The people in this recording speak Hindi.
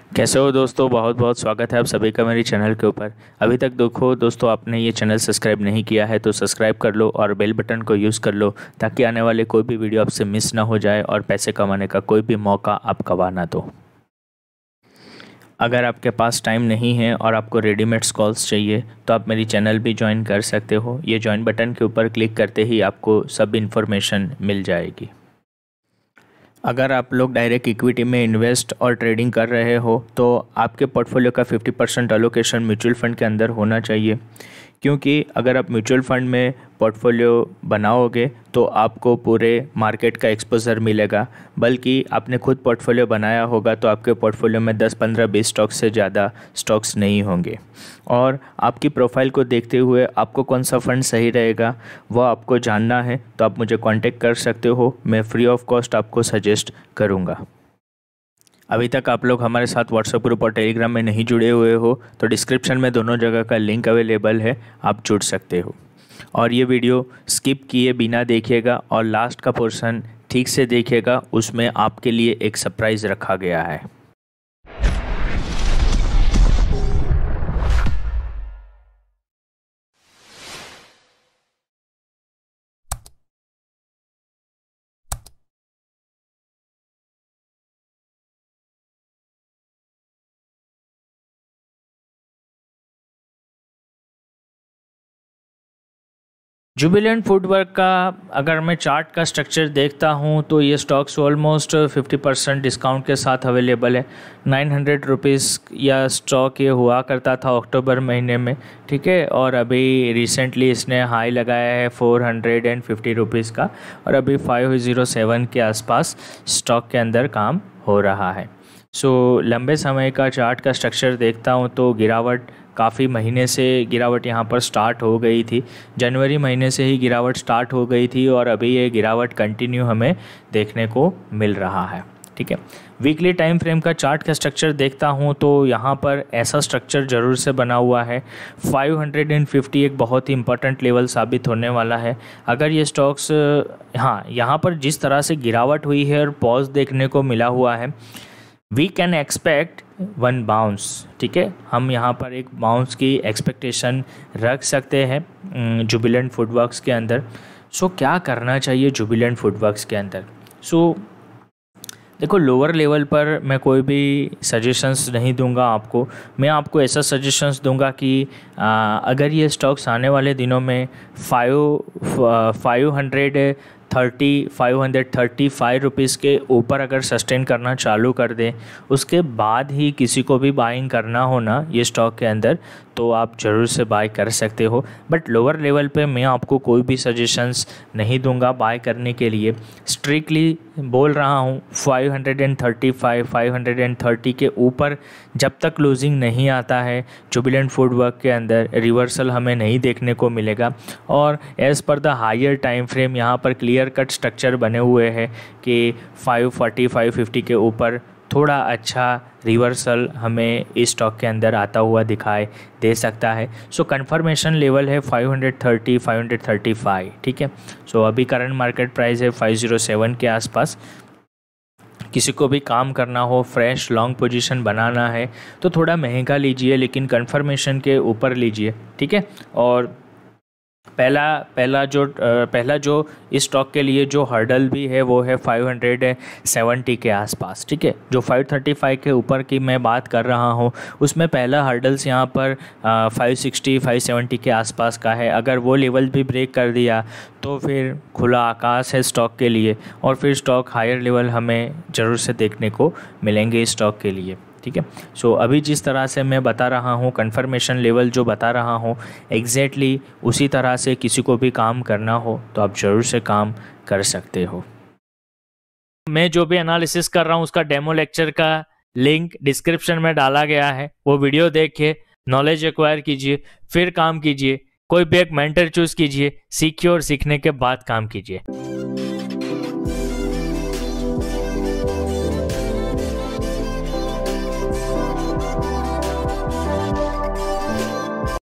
कैसे हो दोस्तों। बहुत बहुत स्वागत है आप सभी का मेरे चैनल के ऊपर। अभी तक देखो दोस्तों, आपने ये चैनल सब्सक्राइब नहीं किया है तो सब्सक्राइब कर लो और बेल बटन को यूज़ कर लो, ताकि आने वाले कोई भी वीडियो आपसे मिस ना हो जाए और पैसे कमाने का कोई भी मौका आप गवा ना दो। अगर आपके पास टाइम नहीं है और आपको रेडीमेड कॉल्स चाहिए तो आप मेरी चैनल भी ज्वाइन कर सकते हो। ये ज्वाइन बटन के ऊपर क्लिक करते ही आपको सब इन्फॉर्मेशन मिल जाएगी। अगर आप लोग डायरेक्ट इक्विटी में इन्वेस्ट और ट्रेडिंग कर रहे हो तो आपके पोर्टफोलियो का 50% अलोकेशन म्यूचुअल फंड के अंदर होना चाहिए, क्योंकि अगर आप म्यूचुअल फंड में पोर्टफोलियो बनाओगे तो आपको पूरे मार्केट का एक्सपोजर मिलेगा। बल्कि आपने खुद पोर्टफोलियो बनाया होगा तो आपके पोर्टफोलियो में 10, 15, 20 स्टॉक्स से ज़्यादा स्टॉक्स नहीं होंगे। और आपकी प्रोफाइल को देखते हुए आपको कौन सा फ़ंड सही रहेगा वह आपको जानना है तो आप मुझे कांटेक्ट कर सकते हो। मैं फ्री ऑफ कॉस्ट आपको सजेस्ट करूँगा। अभी तक आप लोग हमारे साथ व्हाट्सएप ग्रुप और टेलीग्राम में नहीं जुड़े हुए हो तो डिस्क्रिप्शन में दोनों जगह का लिंक अवेलेबल है, आप जुड़ सकते हो। और ये वीडियो स्किप किए बिना देखिएगा और लास्ट का पोर्शन ठीक से देखिएगा, उसमें आपके लिए एक सरप्राइज़ रखा गया है। जुबिलेंट फुटवर्क का अगर मैं चार्ट का स्ट्रक्चर देखता हूँ तो ये स्टॉक्स ऑलमोस्ट 50% डिस्काउंट के साथ अवेलेबल है। 900 रुपीज़ या स्टॉक ये हुआ करता था अक्टूबर महीने में, ठीक है। और अभी रिसेंटली इसने हाई लगाया है 450 रुपीज़ का और अभी 507 के आसपास स्टॉक के अंदर काम हो रहा है। लंबे समय का चार्ट का स्ट्रक्चर देखता हूँ तो गिरावट काफ़ी महीने से गिरावट यहाँ पर स्टार्ट हो गई थी। जनवरी महीने से ही गिरावट स्टार्ट हो गई थी और अभी ये गिरावट कंटिन्यू हमें देखने को मिल रहा है, ठीक है। वीकली टाइम फ्रेम का चार्ट का स्ट्रक्चर देखता हूँ तो यहाँ पर ऐसा स्ट्रक्चर ज़रूर से बना हुआ है। 550 एक बहुत ही इंपॉर्टेंट लेवल साबित होने वाला है। अगर ये स्टॉक्स यहाँ पर जिस तरह से गिरावट हुई है और पॉज देखने को मिला हुआ है, we can expect one bounce, ठीक है। हम यहाँ पर एक बाउंस की एक्सपेक्टेशन रख सकते हैं जुबिलेंट फुटवर्क्स के अंदर। क्या करना चाहिए जुबिलेंट फुटवर्क्स के अंदर? देखो, लोअर लेवल पर मैं कोई भी सजेशंस नहीं दूंगा आपको। मैं आपको ऐसा सजेशंस दूंगा कि अगर ये स्टॉक्स आने वाले दिनों में 535 रुपीज़ के ऊपर अगर सस्टेन करना चालू कर दें, उसके बाद ही किसी को भी बाइंग करना हो ना ये स्टॉक के अंदर, तो आप ज़रूर से बाय कर सकते हो। बट लोअर लेवल पे मैं आपको कोई भी सजेशंस नहीं दूंगा बाय करने के लिए। स्ट्रिक्टली बोल रहा हूँ 535, 530 के ऊपर जब तक क्लोजिंग नहीं आता है जुबिलेंट फुटवर्क के अंदर रिवर्सल हमें नहीं देखने को मिलेगा। और as per the higher time frame यहाँ पर क्लियर कट स्ट्रक्चर बने हुए हैं कि 540, 550 के ऊपर थोड़ा अच्छा रिवर्सल हमें इस स्टॉक के अंदर आता हुआ दिखाई दे सकता है। कंफर्मेशन लेवल है 530, 535, ठीक है। अभी करंट मार्केट प्राइस है 507 के आसपास। किसी को भी काम करना हो, फ्रेश लॉन्ग पोजीशन बनाना है तो थोड़ा महंगा लीजिए, लेकिन कंफर्मेशन के ऊपर लीजिए, ठीक है। और पहला जो इस स्टॉक के लिए जो हर्डल भी है वो है 570 के आसपास, ठीक है। जो 535 के ऊपर की मैं बात कर रहा हूँ उसमें पहला हर्डल्स यहाँ पर 560, 570 के आसपास का है। अगर वो लेवल भी ब्रेक कर दिया तो फिर खुला आकाश है स्टॉक के लिए और फिर स्टॉक हायर लेवल हमें ज़रूर से देखने को मिलेंगे इस स्टॉक के लिए, ठीक है। अभी जिस तरह से मैं बता रहा हूँ, कंफर्मेशन लेवल जो बता रहा हूँ, एग्जैक्टली उसी तरह से किसी को भी काम करना हो तो आप ज़रूर से काम कर सकते हो। मैं जो भी एनालिसिस कर रहा हूँ उसका डेमो लेक्चर का लिंक डिस्क्रिप्शन में डाला गया है। वो वीडियो देख के नॉलेज एक्वायर कीजिए, फिर काम कीजिए। कोई भी एक मेंटर चूज कीजिए, सीखिए और सीखने के बाद काम कीजिए।